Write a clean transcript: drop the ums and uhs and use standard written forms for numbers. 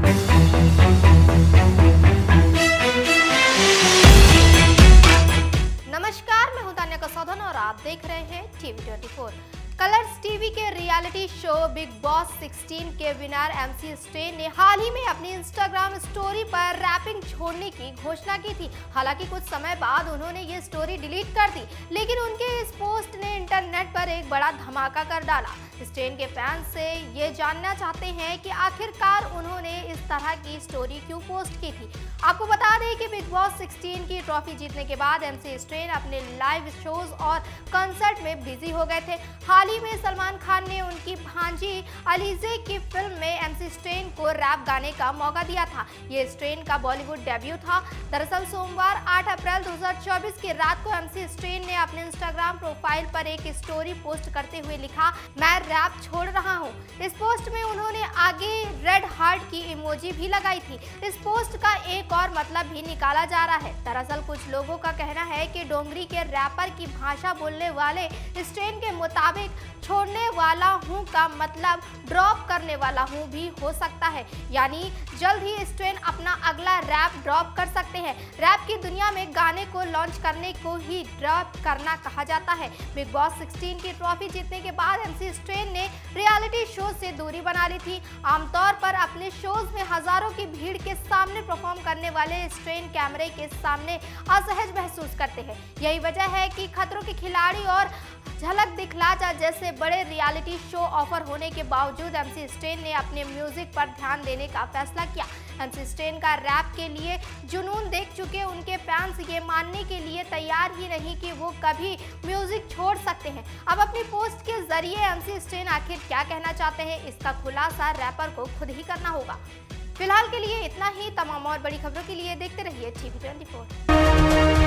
नमस्कार, मैं हूं तान्या कसौधन और आप देख रहे हैं टीवी 24। कलर्स टीवी के रियलिटी शो बिग बॉस 16 के विनर एमसी स्टेन ने हाल ही में अपनी इंस्टाग्राम स्टोरी पर रैपिंग छोड़ने की घोषणा की थी। हालांकि कुछ समय बाद उन्होंने ये स्टोरी डिलीट कर दी, लेकिन उनके इस पोस्ट ने इंटरनेट पर एक बड़ा धमाका कर डाला। स्टेन के फैंस से ये जानना चाहते हैं कि आखिरकार उन्होंने इस तरह की स्टोरी क्यों पोस्ट की थी। आपको बता दें कि बिग बॉस 16 की ट्रॉफी जीतने के बाद एमसी स्टेन अपने लाइव शोज और कंसर्ट में बिजी हो गए थे। हाल ही में सलमान खान ने उनकी भांजी अलीजे की फिल्म में एमसी स्टेन को रैप गाने का मौका दिया था। ये स्टेन का बॉलीवुड डेब्यू था। दरअसल सोमवार 8 अप्रैल 2024 की रात को एमसी स्टेन ने अपने इंस्टाग्राम प्रोफाइल पर एक स्टोरी पोस्ट करते हुए लिखा, मैं रैप छोड़ रहा हूँ। इस पोस्ट में उन्होंने आगे रेड हार्ट की इमोजी भी लगाई थी। इस पोस्ट का एक और मतलब भी निकाला जा रहा है। दरअसल कुछ लोगों का कहना है कि डोंगरी के रैपर की भाषा बोलने वाले स्टेन के मुताबिक छोड़ने वाला हूँ का मतलब ड्रॉप करने वाला हूँ भी हो सकता है, यानी जल्द ही स्टेन अपना अगला रैप ड्रॉप कर सकते हैं। रैप की दुनिया में गाने को लॉन्च करने को ही ड्रॉप करना कहा जाता है। बिग बॉस 16 की ट्रॉफी जीतने के बाद एमसी स्टेन ने रियलिटी शो से दूरी बना ली थी। आमतौर पर अपने शोज में हजारों की भीड़ के सामने परफॉर्म करने वाले स्टेन कैमरे के सामने असहज महसूस करते हैं। यही वजह है कि खतरों के खिलाड़ी और झलक दिखला जा जैसे बड़े रियलिटी शो ऑफर होने के बावजूद एमसी स्टेन ने अपने म्यूजिक पर ध्यान देने का फैसला किया। एमसी स्टेन का रैप के लिए जुनून देख चुके उनके फैंस ये मानने के लिए तैयार ही नहीं कि वो कभी म्यूजिक छोड़ सकते हैं। अब अपनी पोस्ट के जरिए एमसी स्टेन आखिर क्या कहना चाहते हैं, इसका खुलासा रैपर को खुद ही करना होगा। फिलहाल के लिए इतना ही। तमाम और बड़ी खबरों के लिए देखते रहिए टीवी 24।